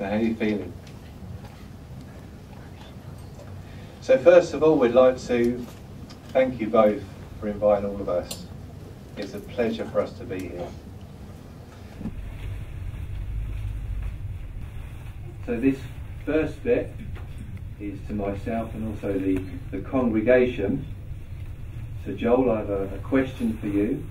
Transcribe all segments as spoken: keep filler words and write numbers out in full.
So how are you feeling? So first of all, we'd like to thank you both for inviting all of us. It's a pleasure for us to be here. So this first bit is to myself and also the, the congregation. So Joel, I have a, a question for you.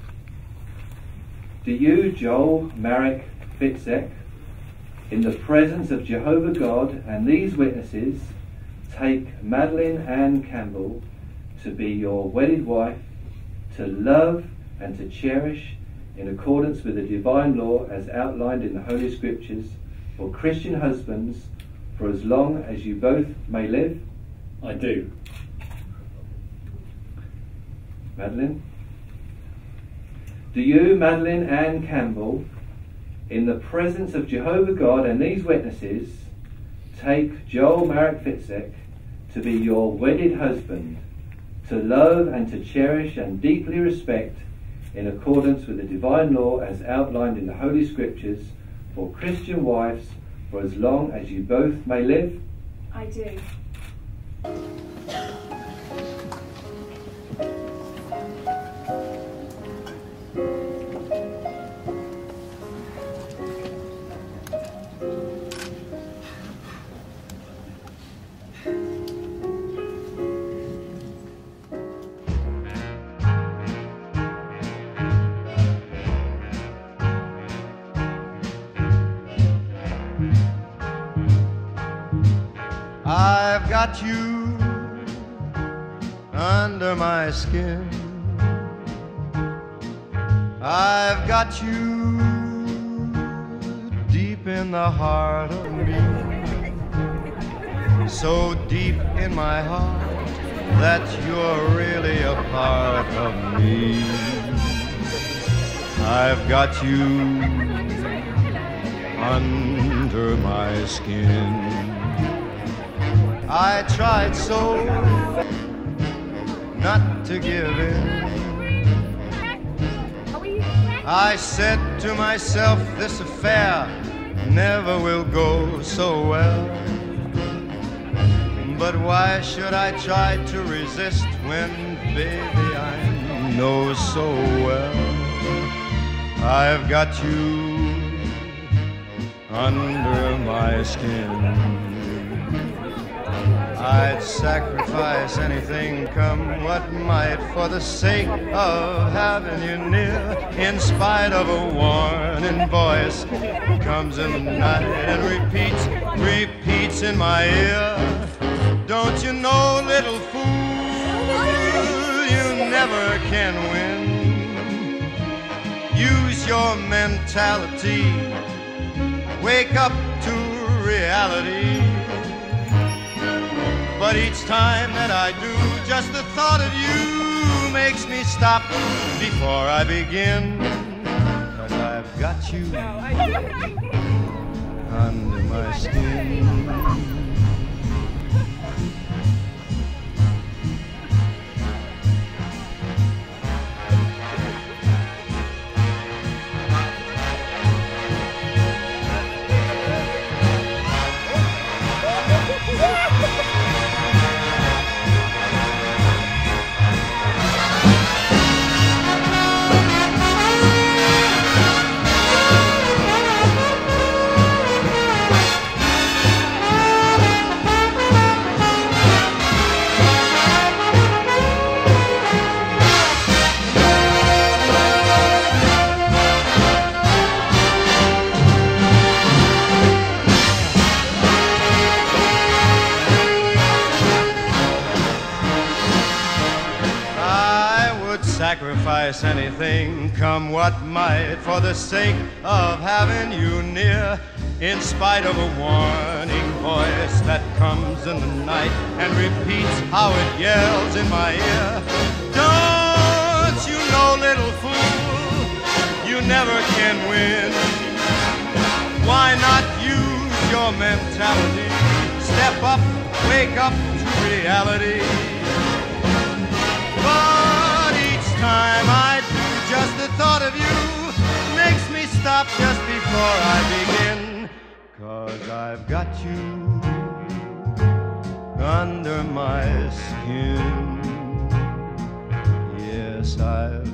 Do you, Joel Marek Fitzek, in the presence of Jehovah God and these witnesses, take Madeline Ann Campbell to be your wedded wife, to love and to cherish in accordance with the divine law as outlined in the Holy Scriptures for Christian husbands for as long as you both may live? I do. Madeline? Do you, Madeline Ann Campbell, in the presence of Jehovah God and these witnesses, take Joel Marek Fitzek to be your wedded husband, to love and to cherish and deeply respect in accordance with the divine law as outlined in the Holy Scriptures for Christian wives for as long as you both may live? I do. I've got you under my skin. I've got you deep in the heart of me, so deep in my heart that you're really a part of me. I've got you under my skin. I tried so not to give in. I said to myself, this affair never will go so well. But why should I try to resist when, baby, I know so well I've got you under my skin. I'd sacrifice anything, come what might, for the sake of having you near, in spite of a warning voice that comes in the night and repeats, repeats in my ear. Don't you know, little fool, you never can win. Use your mentality, wake up to reality. But each time that I do, just the thought of you makes me stop before I begin. 'Cause I've got you under my skin. Sacrifice anything, come what might, for the sake of having you near, in spite of a warning voice that comes in the night and repeats how it yells in my ear. Don't you know, little fool, you never can win. Why not use your mentality? Step up, wake up to reality. But each time I do, just the thought of you makes me stop just before I begin. 'cause I've got you under my skin. Yes, I've